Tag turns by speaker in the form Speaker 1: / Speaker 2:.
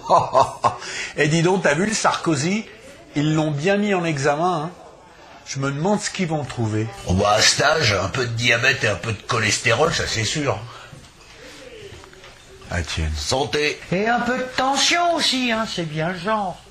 Speaker 1: Et dis donc, t'as vu le Sarkozy? Ils l'ont bien mis en examen, hein. Je me demande ce qu'ils vont trouver.
Speaker 2: On voit à cet âge, un peu de diabète et un peu de cholestérol, ça c'est sûr.
Speaker 1: Ah tiens.
Speaker 2: Santé.
Speaker 3: Et un peu de tension aussi, hein, c'est bien le genre.